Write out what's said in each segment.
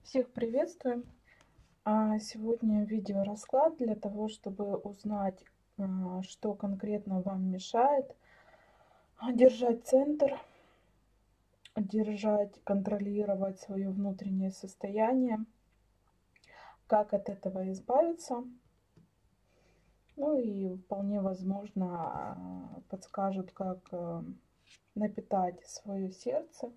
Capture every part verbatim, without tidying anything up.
Всех приветствую! А, Сегодня видеорасклад для того, чтобы узнать, а, что конкретно вам мешает а, держать центр, держать, контролировать свое внутреннее состояние, как от этого избавиться. Ну и вполне возможно а, подскажут, как а, напитать свое сердце,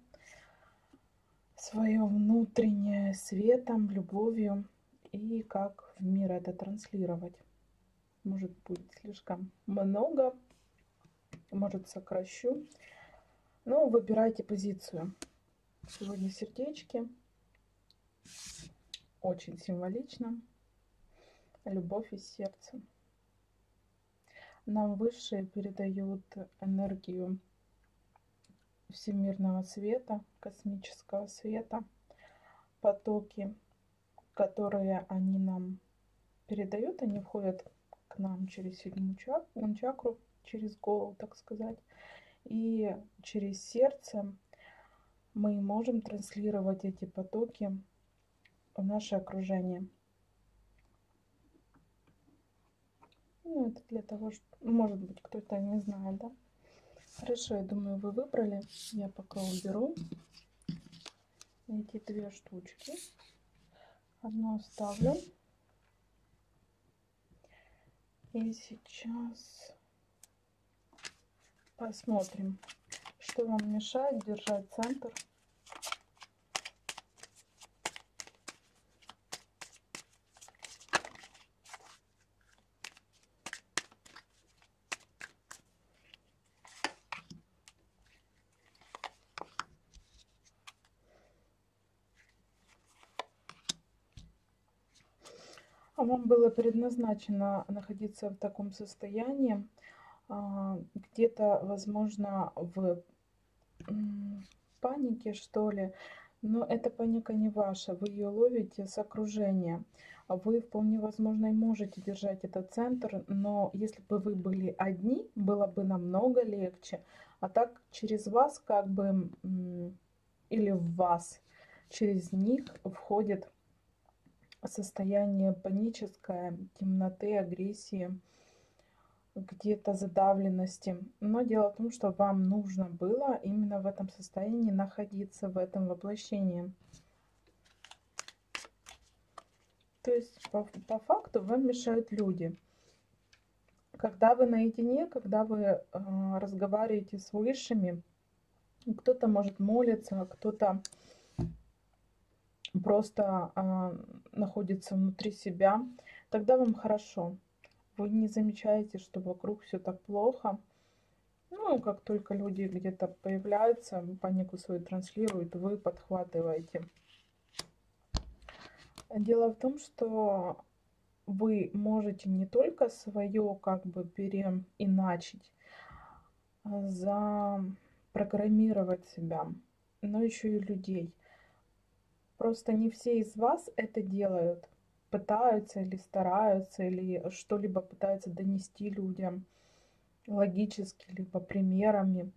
свое внутреннее светом, любовью и как в мир это транслировать. Может будет слишком много, может сокращу. Но выбирайте позицию. Сегодня сердечки. Очень символично. Любовь из сердца. Нам высшие передают энергию всемирного света, космического света, потоки, которые они нам передают, они входят к нам через седьмую чакру, через голову, так сказать. И через сердце мы можем транслировать эти потоки в наше окружение. Ну, это для того, что, может быть, кто-то не знает, да? Хорошо, я думаю, вы выбрали. Я пока уберу эти две штучки. Одну оставлю. И сейчас посмотрим, что вам мешает держать центр. А вам было предназначено находиться в таком состоянии, где-то, возможно, в панике, что ли. Но эта паника не ваша, вы ее ловите с окружения. Вы вполне возможно и можете держать этот центр, но если бы вы были одни, было бы намного легче. А так через вас как бы, или в вас, через них входит состояние паническое, темноты, агрессии, где-то задавленности. Но дело в том, что вам нужно было именно в этом состоянии находиться, в этом воплощении. То есть по, по факту вам мешают люди. Когда вы наедине, когда вы э, разговариваете с высшими, кто-то может молиться, кто-то просто э, находится внутри себя, тогда вам хорошо. Вы не замечаете, что вокруг все так плохо. Ну, как только люди где-то появляются, панику свою транслируют, вы подхватываете. Дело в том, что вы можете не только свое как бы переиначить, запрограммировать себя, но еще и людей. Просто не все из вас это делают. Пытаются или стараются, или что-либо пытаются донести людям логически, либо примерами.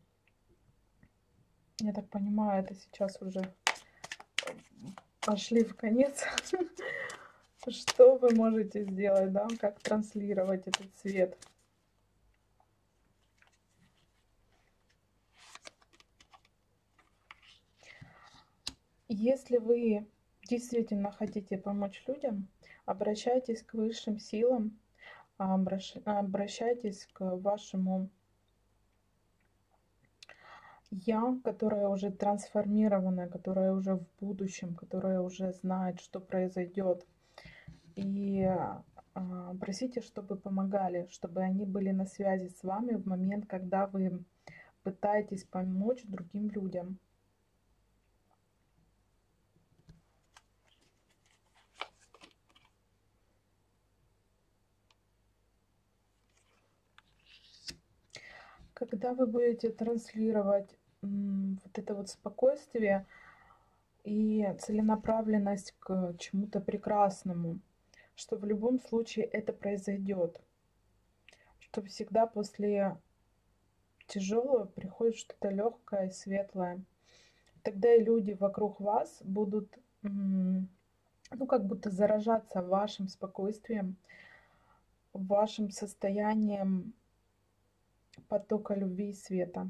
Я так понимаю, это сейчас уже пошли в конец. Что вы можете сделать, да? Как транслировать этот свет? Если вы действительно хотите помочь людям, обращайтесь к высшим силам, обращайтесь к вашему я, которая уже трансформирована, которая уже в будущем, которая уже знает, что произойдет. И просите, чтобы помогали, чтобы они были на связи с вами в момент, когда вы пытаетесь помочь другим людям. Когда вы будете транслировать вот это вот спокойствие и целенаправленность к чему-то прекрасному, что в любом случае это произойдет, что всегда после тяжелого приходит что-то легкое, светлое. Тогда и люди вокруг вас будут ну, как будто заражаться вашим спокойствием, вашим состоянием потока любви и света.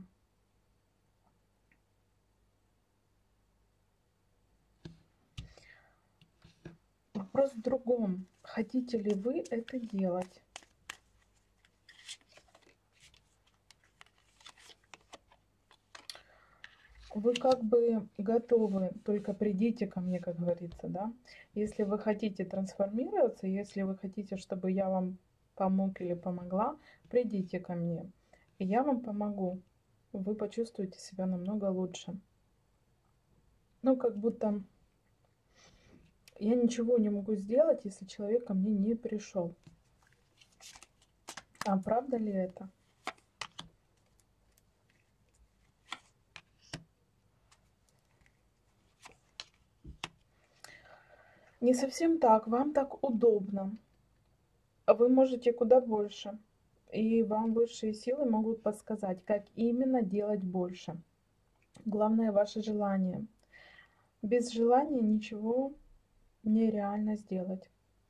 Вопрос в другом. Хотите ли вы это делать? Вы как бы готовы, только придите ко мне, как говорится, да? Если вы хотите трансформироваться, если вы хотите, чтобы я вам помог или помогла, придите ко мне, и я вам помогу. Вы почувствуете себя намного лучше. Ну, как будто я ничего не могу сделать, если человек ко мне не пришел. А правда ли это? Не совсем так. Вам так удобно. Вы можете куда больше. И вам высшие силы могут подсказать, как именно делать больше. Главное ваше желание. Без желания ничего нереально сделать.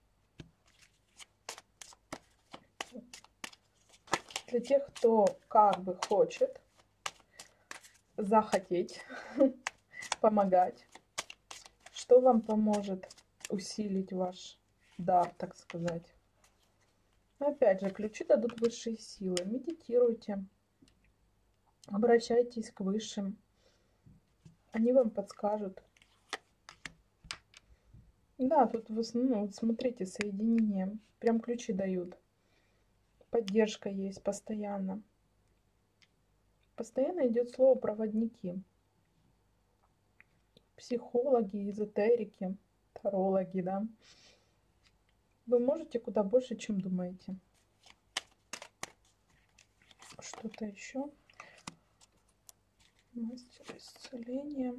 Для тех, кто как бы хочет захотеть помогать, что вам поможет усилить ваш дар, так сказать. Опять же, ключи дадут высшие силы. Медитируйте, обращайтесь к высшим. Они вам подскажут. Да, тут в основном, вот смотрите, соединение. Прям ключи дают. Поддержка есть постоянно. Постоянно идет слово проводники. Психологи, эзотерики, тарологи, да. Вы можете куда больше, чем думаете. Что-то еще. Мастер исцеления.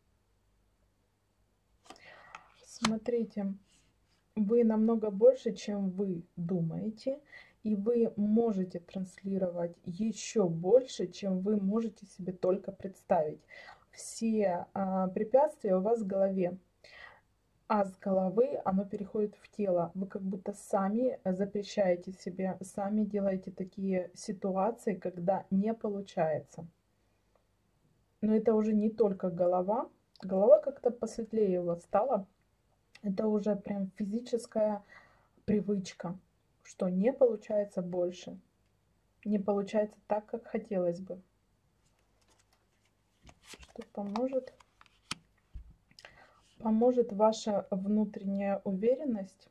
Смотрите, вы намного больше, чем вы думаете, и вы можете транслировать еще больше, чем вы можете себе только представить. Все а, препятствия у вас в голове, а с головы оно переходит в тело. Вы как будто сами запрещаете себе, сами делаете такие ситуации, когда не получается. Но это уже не только голова. Голова как-то посветлее у вас стала. Это уже прям физическая привычка, что не получается больше. Не получается так, как хотелось бы. Что поможет? Поможет ваша внутренняя уверенность.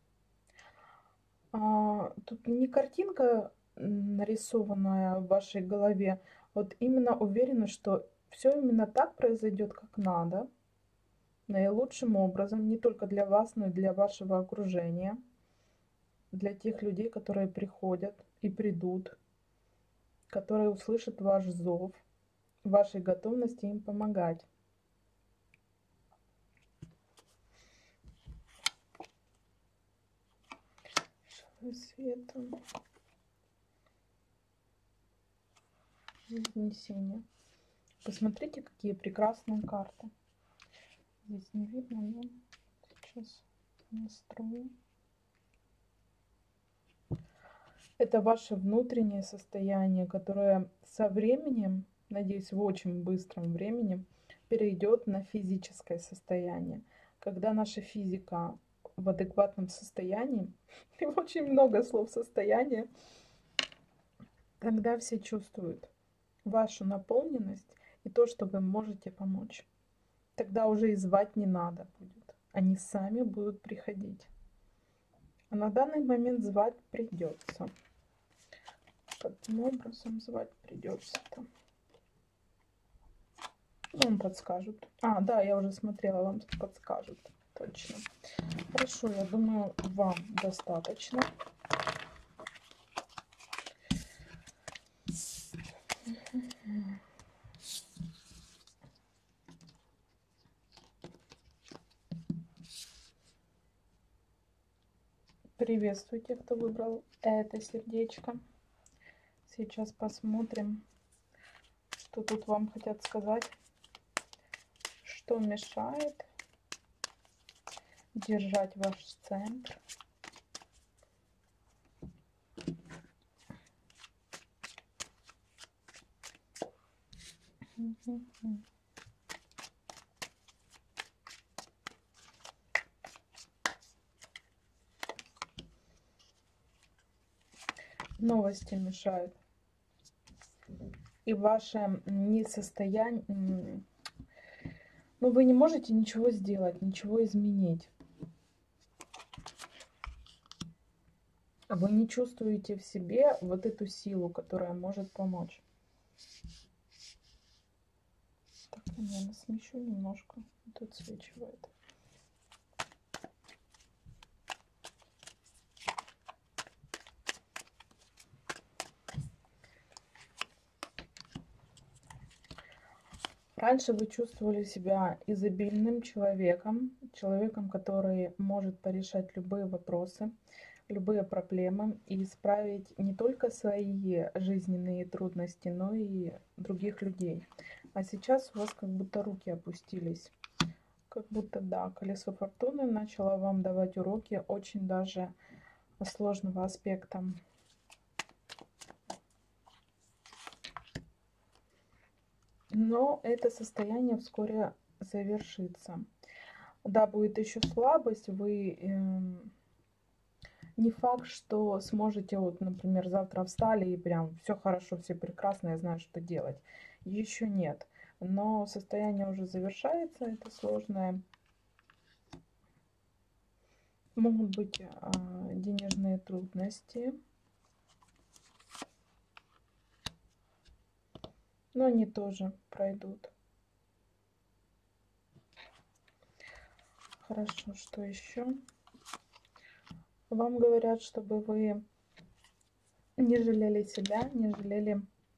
А, тут не картинка нарисованная в вашей голове, вот именно уверенность, что все именно так произойдет, как надо, наилучшим образом, не только для вас, но и для вашего окружения, для тех людей, которые приходят и придут, которые услышат ваш зов, вашей готовности им помогать. Света. Вознесение. Посмотрите, какие прекрасные карты. Здесь не видно, но сейчас настрою. Это ваше внутреннее состояние, которое со временем, надеюсь, в очень быстром времени, перейдет на физическое состояние. Когда наша физика в адекватном состоянии, и очень много слов состояния, тогда все чувствуют вашу наполненность и то, что вы можете помочь. Тогда уже и звать не надо будет. Они сами будут приходить. А на данный момент звать придется. Каким образом звать придется-то? Вам подскажут. А, да, я уже смотрела, вам подскажут. Точно. Хорошо, я думаю, вам достаточно. Приветствую тех, кто выбрал это сердечко. Сейчас посмотрим, что тут вам хотят сказать, что мешает, держать ваш центр. Новости мешают. И ваше несостояние, ну, вы не можете ничего сделать, ничего изменить. Вы не чувствуете в себе вот эту силу, которая может помочь. Так, я, наверное, смещу немножко. Тут отсвечивает. Раньше вы чувствовали себя изобильным человеком, человеком, который может порешать любые вопросы, любые проблемы и исправить не только свои жизненные трудности, но и других людей. А сейчас у вас как будто руки опустились. Как будто, да, колесо фортуны начало вам давать уроки очень даже сложного аспекта. Но это состояние вскоре завершится. Да, будет еще слабость, вы э, не факт, что сможете, вот, например, завтра встали и прям все хорошо, все прекрасно, я знаю, что делать. Еще нет. Но состояние уже завершается, это сложное. Могут быть э, денежные трудности. Но они тоже пройдут. Хорошо, что еще? Вам говорят, чтобы вы не жалели себя, не жалели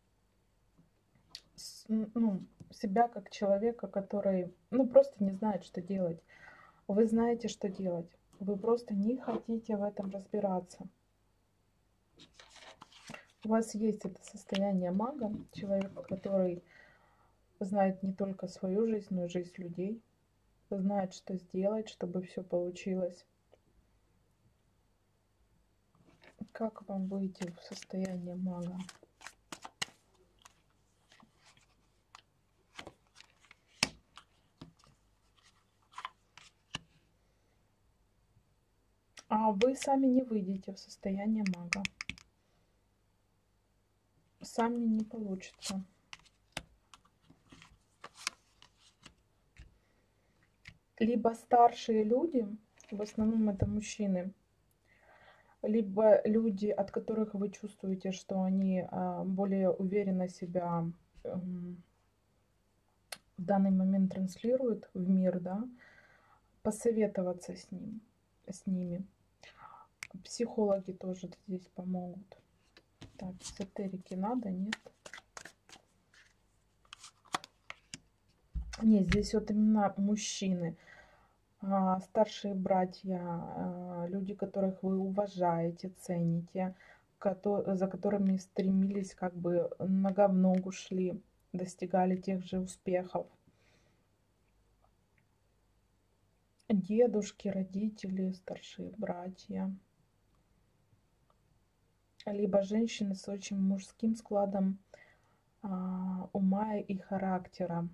ну, себя как человека, который ну, просто не знает, что делать. Вы знаете, что делать. Вы просто не хотите в этом разбираться. У вас есть это состояние мага, человека, который знает не только свою жизнь, но и жизнь людей. Знает, что сделать, чтобы все получилось. Как вам выйти в состояние мага? А вы сами не выйдете в состояние мага. Сами не получится. Либо старшие люди, в основном это мужчины, либо люди, от которых вы чувствуете, что они а, более уверенно себя а, в данный момент транслируют в мир, да, посоветоваться с ним, с ними. Психологи тоже здесь помогут. Так, эзотерики надо, нет? Нет, здесь вот именно мужчины, старшие братья, люди, которых вы уважаете, цените, за которыми стремились, как бы нога в ногу шли, достигали тех же успехов. Дедушки, родители, старшие братья. Либо женщины с очень мужским складом а, ума и характера.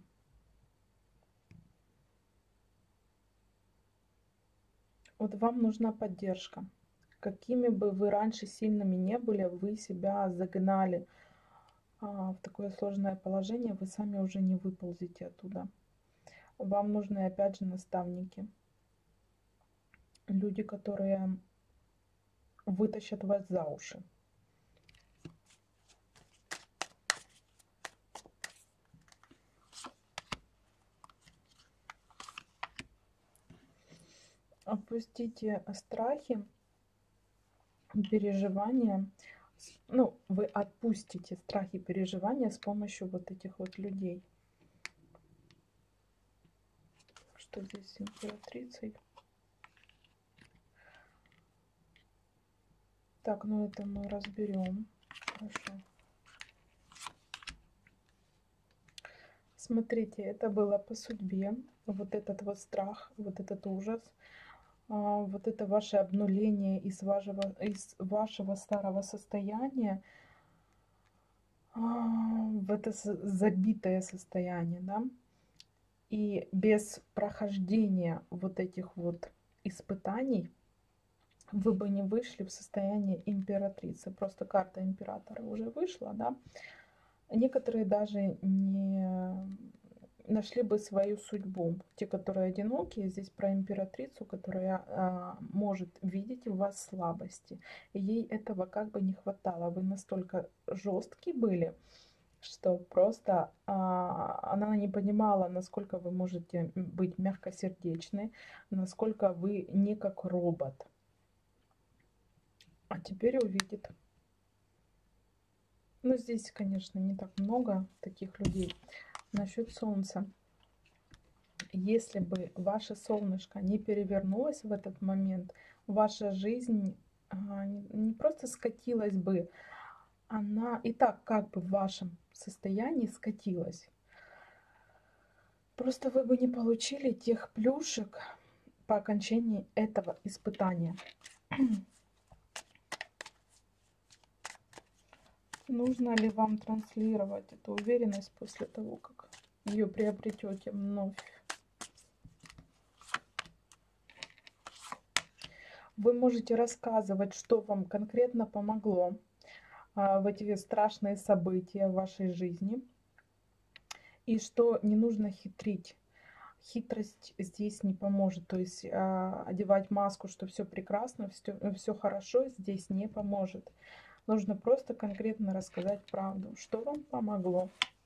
Вот вам нужна поддержка. Какими бы вы раньше сильными не были, вы себя загнали а, в такое сложное положение, вы сами уже не выползете оттуда. Вам нужны опять же наставники. Люди, которые вытащат вас за уши. Опустите страхи, переживания. Ну, вы отпустите страхи и переживания с помощью вот этих вот людей. Что здесь с императрицей? Так, ну это мы разберем. Хорошо. Смотрите, это было по судьбе. Вот этот вот страх, вот этот ужас. вот это ваше обнуление из вашего, из вашего старого состояния в это забитое состояние, да, и без прохождения вот этих вот испытаний вы бы не вышли в состояние императрицы. Просто карта императора уже вышла, да. Некоторые даже не нашли бы свою судьбу. Те, которые одинокие, здесь про императрицу, которая а, может видеть в вас слабости. И ей этого как бы не хватало. Вы настолько жесткие были, что просто а, она не понимала, насколько вы можете быть мягкосердечны, насколько вы не как робот. А теперь увидит. Ну, здесь, конечно, не так много таких людей. Насчет солнца. Если бы ваше солнышко не перевернулось в этот момент, ваша жизнь а, не просто скатилась бы, она и так как бы в вашем состоянии скатилась. Просто вы бы не получили тех плюшек по окончании этого испытания. Нужно ли вам транслировать эту уверенность после того, как ее приобретете вновь? Вы можете рассказывать, что вам конкретно помогло а, в эти страшные события в вашей жизни. И что не нужно хитрить. Хитрость здесь не поможет. То есть а, одевать маску, что все прекрасно, все, все хорошо, здесь не поможет. Нужно просто конкретно рассказать правду, что вам помогло.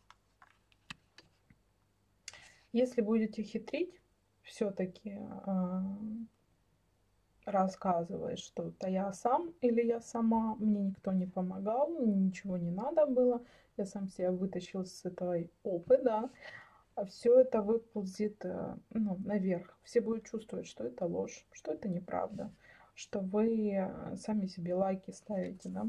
Если будете хитрить, все-таки э, рассказывая что-то я сам или я сама, мне никто не помогал, мне ничего не надо было, я сам себя вытащил с этой опы, да, а все это выползет э, ну, наверх. Все будут чувствовать, что это ложь, что это неправда, что вы сами себе лайки ставите, да.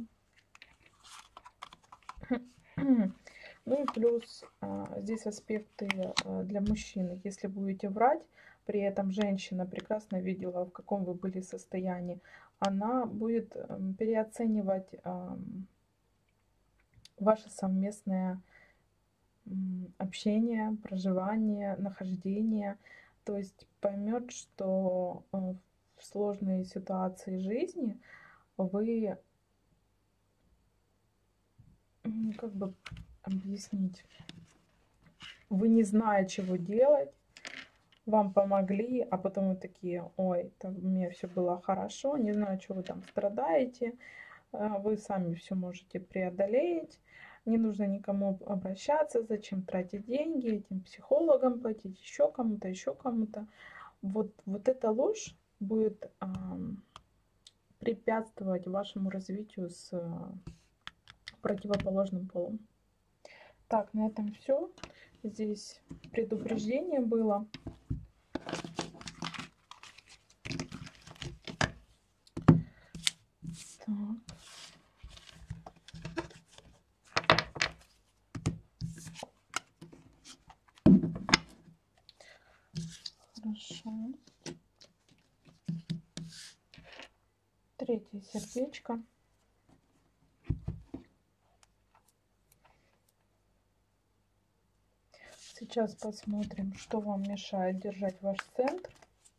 Ну и плюс а, здесь аспекты а, для мужчины. Если будете врать, при этом женщина прекрасно видела, в каком вы были состоянии, она будет а, переоценивать а, ваше совместное а, общение, проживание, нахождение. То есть поймет, что а, в сложной ситуации жизни вы, как бы объяснить, вы не знаете, чего делать, вам помогли, а потом вы такие, ой, там у меня все было хорошо, не знаю, что вы там страдаете, вы сами все можете преодолеть, не нужно никому обращаться, зачем тратить деньги, этим психологам платить, еще кому-то, еще кому-то. Вот, вот эта ложь будет а, препятствовать вашему развитию с а, противоположным полом. Так, на этом все. Здесь предупреждение было. Так. Хорошо. Третье сердечко. Сейчас посмотрим, что вам мешает держать ваш центр.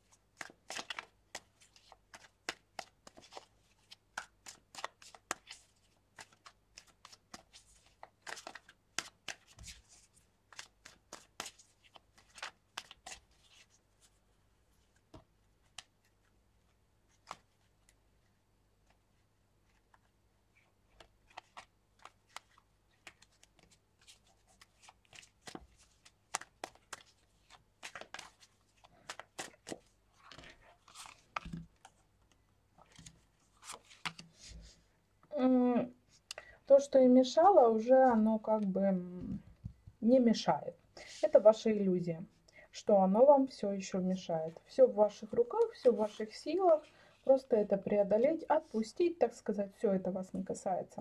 То, что и мешало, уже оно как бы не мешает. Это ваша иллюзия, что оно вам все еще мешает. Все в ваших руках, все в ваших силах. Просто это преодолеть, отпустить, так сказать, все это вас не касается.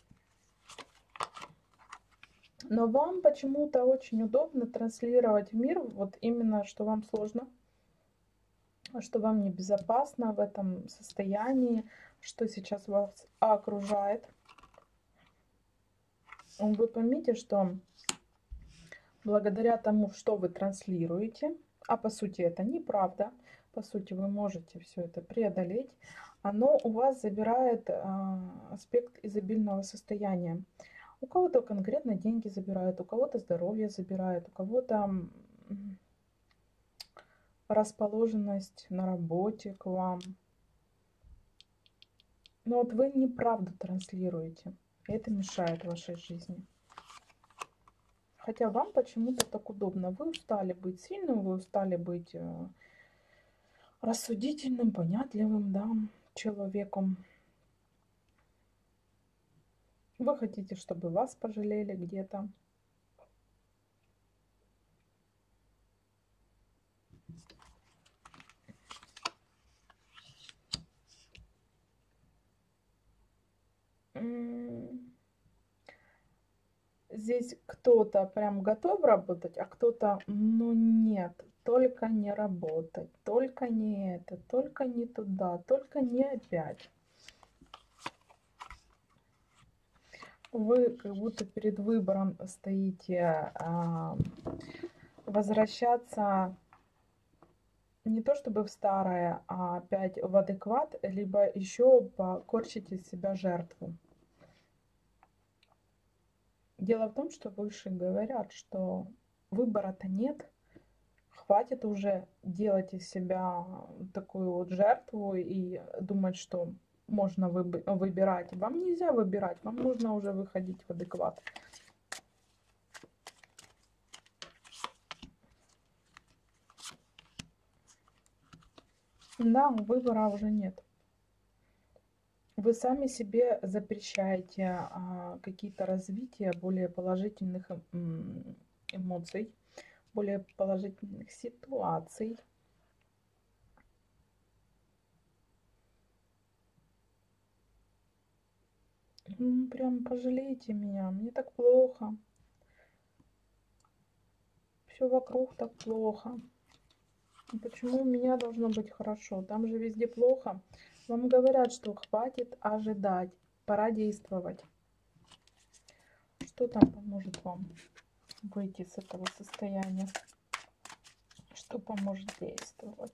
Но вам почему-то очень удобно транслировать в мир вот именно, что вам сложно. что вам небезопасно в этом состоянии, что сейчас вас окружает. Вы поймите, что благодаря тому, что вы транслируете, а по сути это неправда, по сути вы можете все это преодолеть, оно у вас забирает а, аспект изобильного состояния. У кого-то конкретно деньги забирают, у кого-то здоровье забирает, у кого-то расположенность на работе к вам. Но вот вы неправду транслируете, и это мешает вашей жизни. Хотя вам почему-то так удобно. Вы устали быть сильным, вы устали быть э, рассудительным, понятливым, да, человеком. Вы хотите, чтобы вас пожалели где-то. Здесь кто-то прям готов работать, а кто-то, ну нет, только не работать, только не это, только не туда, только не опять. Вы как будто перед выбором стоите, а, возвращаться не то чтобы в старое, а опять в адекват, либо еще покорчить из себя жертву. Дело в том, что выше говорят, что выбора-то нет. Хватит уже делать из себя такую вот жертву и думать, что можно выбирать. Вам нельзя выбирать, вам нужно уже выходить в адекват. Да, выбора уже нет. Вы сами себе запрещаете а, какие-то развития более положительных эмоций, более положительных ситуаций. Ну, прям пожалейте меня, мне так плохо. Все вокруг так плохо. Почему у меня должно быть хорошо? Там же везде плохо. Вам говорят, что хватит ожидать, пора действовать. Что там поможет вам выйти с этого состояния? Что поможет действовать?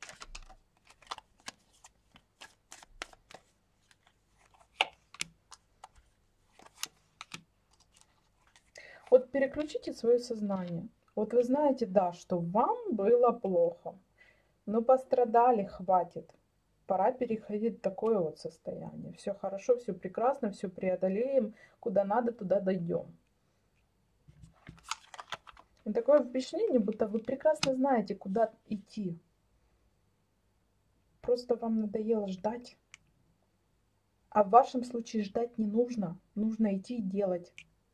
Вот переключите свое сознание. Вот вы знаете, да, что вам было плохо, но пострадали, хватит. Пора переходить в такое вот состояние. Все хорошо, все прекрасно, все преодолеем. Куда надо, туда дойдем. И такое впечатление, будто вы прекрасно знаете, куда идти. Просто вам надоело ждать. А в вашем случае ждать не нужно. Нужно идти и делать.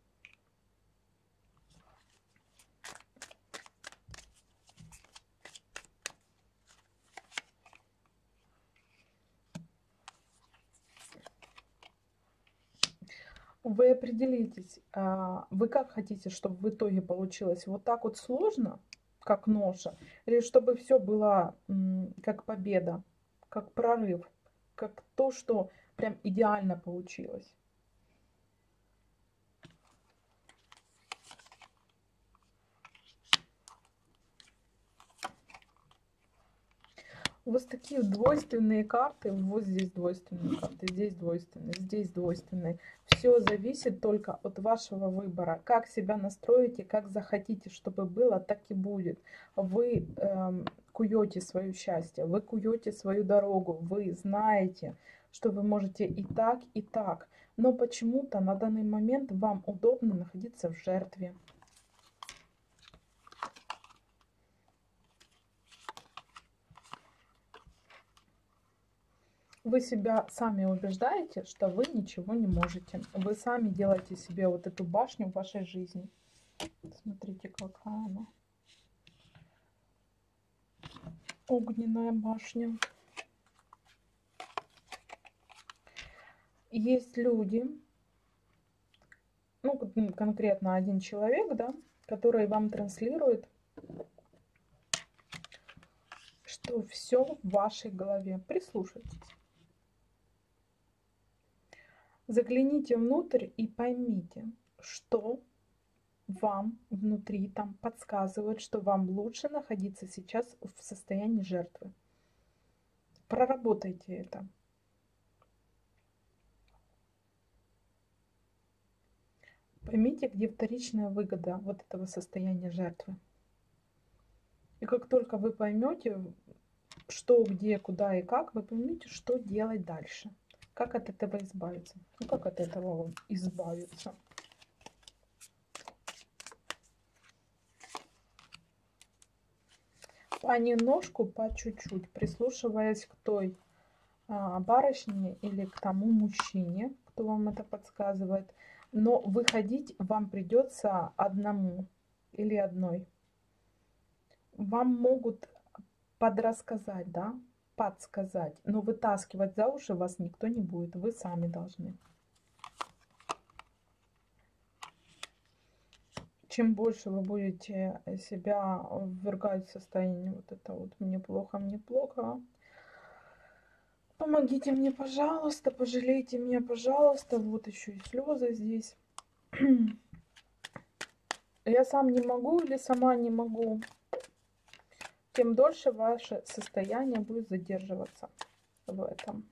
Вы определитесь, вы как хотите, чтобы в итоге получилось? Вот так вот сложно, как ноша, или чтобы все было как победа, как прорыв, как то, что прям идеально получилось? У вас такие двойственные карты, вот здесь двойственные карты, здесь двойственные, здесь двойственные. Все зависит только от вашего выбора. Как себя настроите, как захотите, чтобы было, так и будет. Вы эм, куете свое счастье, вы куете свою дорогу, вы знаете, что вы можете и так, и так. Но почему-то на данный момент вам удобно находиться в жертве. Вы себя сами убеждаете, что вы ничего не можете. Вы сами делаете себе вот эту башню в вашей жизни. Смотрите, какая она. Огненная башня. Есть люди, ну, конкретно один человек, да, который вам транслирует, что все в вашей голове. Прислушайтесь. Загляните внутрь и поймите, что вам внутри там подсказывает, что вам лучше находиться сейчас в состоянии жертвы. Проработайте это. Поймите, где вторичная выгода вот этого состояния жертвы. И как только вы поймете, что, где, куда и как, вы поймете, что делать дальше. Как от этого избавиться. Ну, как от этого избавиться. Понемножку, по чуть-чуть, прислушиваясь к той а, барышне или к тому мужчине, кто вам это подсказывает. Но выходить вам придется одному или одной. Вам могут подрассказать, да, подсказать, но вытаскивать за уши вас никто не будет. Вы сами должны. Чем больше вы будете себя ввергать в состояние вот это вот «мне плохо, мне плохо», помогите мне, пожалуйста, пожалейте меня, пожалуйста. Вот еще и слезы здесь. Я сам не могу или сама не могу. Тем дольше ваше состояние будет задерживаться в этом.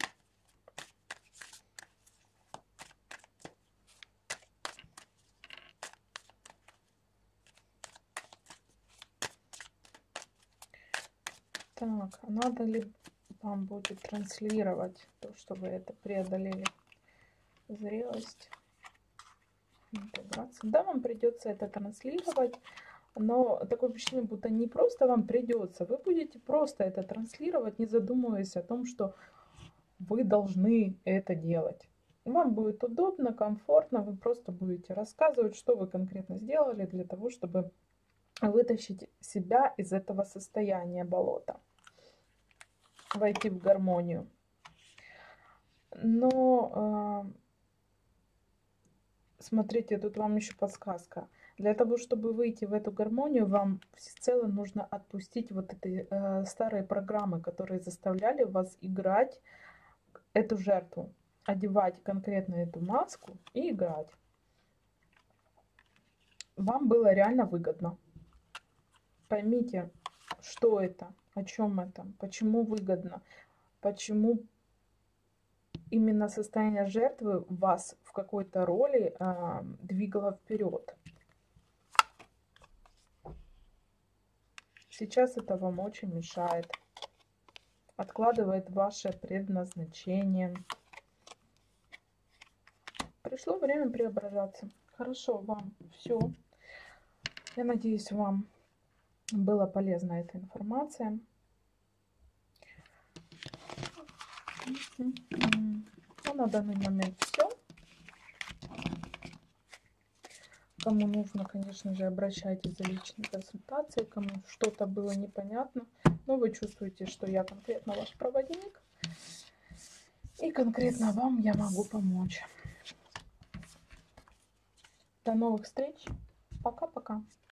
Так, а надо ли вам будет транслировать то, что вы это преодолели? Зрелость, интеграция. Да, вам придется это транслировать, но такое впечатление, будто не просто вам придется, вы будете просто это транслировать, не задумываясь о том, что вы должны это делать. Вам будет удобно, комфортно, вы просто будете рассказывать, что вы конкретно сделали для того, чтобы вытащить себя из этого состояния болота, войти в гармонию. Но смотрите, тут вам еще подсказка. Для того, чтобы выйти в эту гармонию, вам всецело нужно отпустить вот эти э, старые программы, которые заставляли вас играть эту жертву, одевать конкретно эту маску и играть. Вам было реально выгодно. Поймите, что это, о чем это, почему выгодно, почему именно состояние жертвы вас в какой-то роли э, двигало вперед. Сейчас это вам очень мешает, откладывает ваше предназначение. Пришло время преображаться. Хорошо, вам все. Я надеюсь, вам была полезна эта информация. Ну, на данный момент все. Кому нужно, конечно же, обращайтесь за личной консультацией. Кому что-то было непонятно, но вы чувствуете, что я конкретно ваш проводник. И конкретно вам я могу помочь. До новых встреч. Пока-пока.